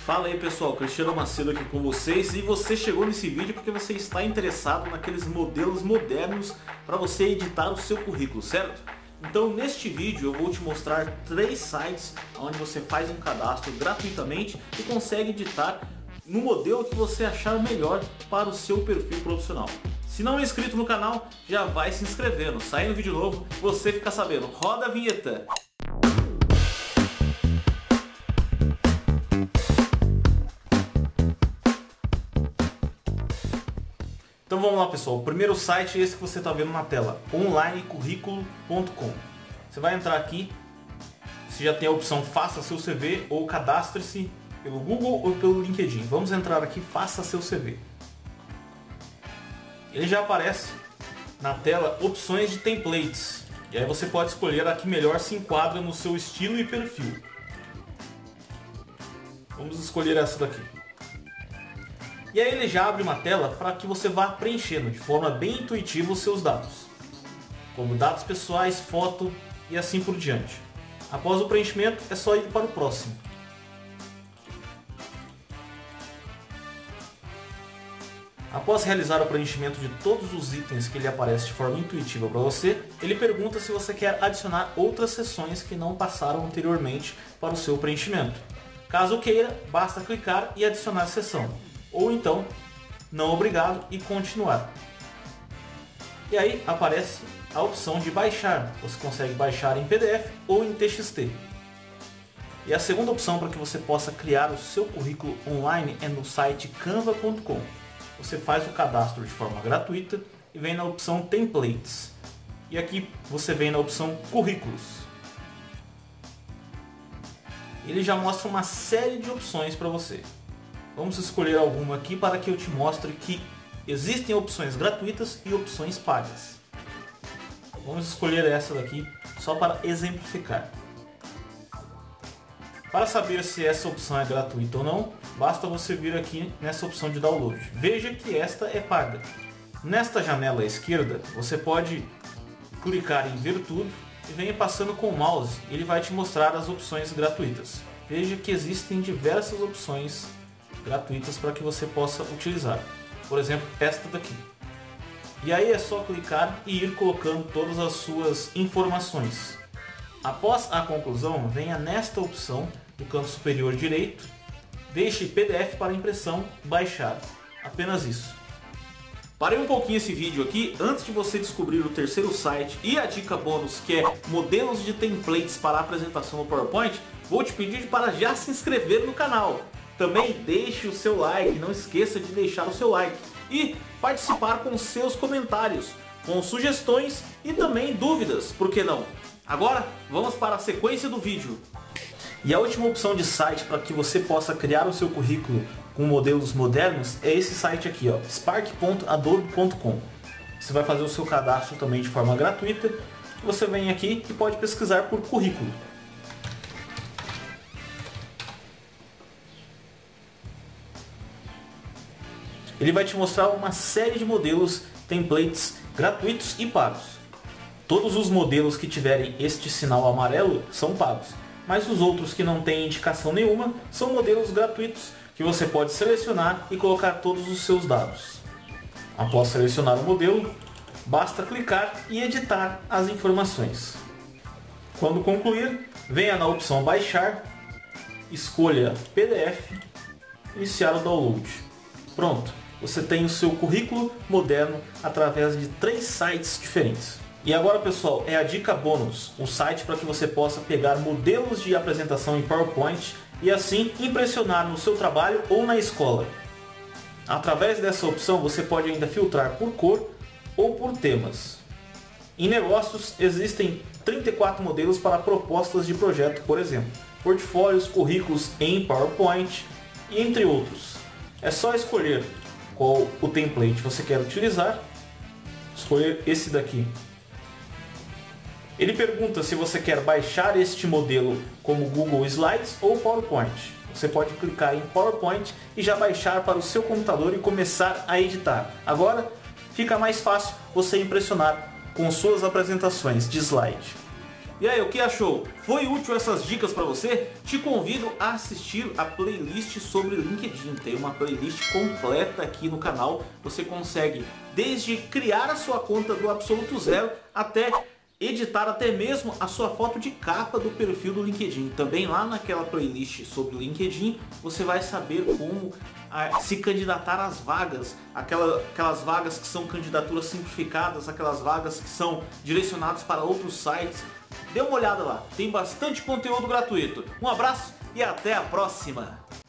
Fala aí pessoal, Cristiano Macedo aqui com vocês, e você chegou nesse vídeo porque você está interessado naqueles modelos modernos para você editar o seu currículo, certo? Então neste vídeo eu vou te mostrar 3 sites onde você faz um cadastro gratuitamente e consegue editar no modelo que você achar melhor para o seu perfil profissional. Se não é inscrito no canal, já vai se inscrevendo. Saindo vídeo novo, você fica sabendo. Roda a vinheta! Então vamos lá pessoal, o primeiro site é esse que você está vendo na tela, onlinecurriculo.com. Você vai entrar aqui, você já tem a opção faça seu CV ou cadastre-se pelo Google ou pelo LinkedIn. Vamos entrar aqui, faça seu CV. Ele já aparece na tela opções de templates, e aí você pode escolher a que melhor se enquadra no seu estilo e perfil. Vamos escolher essa daqui. E aí ele já abre uma tela para que você vá preenchendo de forma bem intuitiva os seus dados, como dados pessoais, foto e assim por diante. Após o preenchimento é só ir para o próximo. Após realizar o preenchimento de todos os itens que ele aparece de forma intuitiva para você, ele pergunta se você quer adicionar outras seções que não passaram anteriormente para o seu preenchimento. Caso queira, basta clicar e adicionar seção. Ou então, não obrigado e continuar. E aí aparece a opção de baixar. Você consegue baixar em PDF ou em TXT. E a segunda opção para que você possa criar o seu currículo online é no site canva.com. Você faz o cadastro de forma gratuita e vem na opção Templates. E aqui você vem na opção Currículos. Ele já mostra uma série de opções para você. Vamos escolher alguma aqui para que eu te mostre que existem opções gratuitas e opções pagas. Vamos escolher essa daqui só para exemplificar. Para saber se essa opção é gratuita ou não, basta você vir aqui nessa opção de download. Veja que esta é paga. Nesta janela à esquerda, você pode clicar em ver tudo e venha passando com o mouse. Ele vai te mostrar as opções gratuitas. Veja que existem diversas opções gratuitas para que você possa utilizar. Por exemplo, esta daqui. E aí é só clicar e ir colocando todas as suas informações. Após a conclusão, venha nesta opção do canto superior direito, deixe PDF para impressão, baixar. Apenas isso. Parei um pouquinho esse vídeo aqui antes de você descobrir o terceiro site e a dica bônus, que é modelos de templates para apresentação no PowerPoint. Vou te pedir para já se inscrever no canal. Também deixe o seu like, não esqueça de deixar o seu like e participar com seus comentários, com sugestões e também dúvidas, por que não? Agora vamos para a sequência do vídeo. E a última opção de site para que você possa criar o seu currículo com modelos modernos é esse site aqui, ó, spark.adobe.com. Você vai fazer o seu cadastro também de forma gratuita. Você vem aqui e pode pesquisar por currículo. Ele vai te mostrar uma série de modelos, templates gratuitos e pagos. Todos os modelos que tiverem este sinal amarelo são pagos, mas os outros que não têm indicação nenhuma são modelos gratuitos que você pode selecionar e colocar todos os seus dados. Após selecionar o modelo, basta clicar e editar as informações. Quando concluir, venha na opção baixar, escolha PDF, iniciar o download. Pronto! Você tem o seu currículo moderno através de 3 sites diferentes. E agora pessoal, é a dica bônus, um site para que você possa pegar modelos de apresentação em PowerPoint e assim impressionar no seu trabalho ou na escola. Através dessa opção você pode ainda filtrar por cor ou por temas. Em negócios existem 34 modelos para propostas de projeto, por exemplo, portfólios, currículos em PowerPoint e entre outros. É só escolher qual o template você quer utilizar, escolher esse daqui. Ele pergunta se você quer baixar este modelo como Google Slides ou PowerPoint. Você pode clicar em PowerPoint e já baixar para o seu computador e começar a editar. Agora fica mais fácil você impressionar com suas apresentações de slide. E aí, o que achou? Foi útil essas dicas para você? Te convido a assistir a playlist sobre LinkedIn. Tem uma playlist completa aqui no canal. Você consegue desde criar a sua conta do absoluto zero até editar até mesmo a sua foto de capa do perfil do LinkedIn. Também lá naquela playlist sobre o LinkedIn você vai saber como se candidatar às vagas, aquelas vagas que são candidaturas simplificadas, aquelas vagas que são direcionadas para outros sites. Dê uma olhada lá, tem bastante conteúdo gratuito. Um abraço e até a próxima!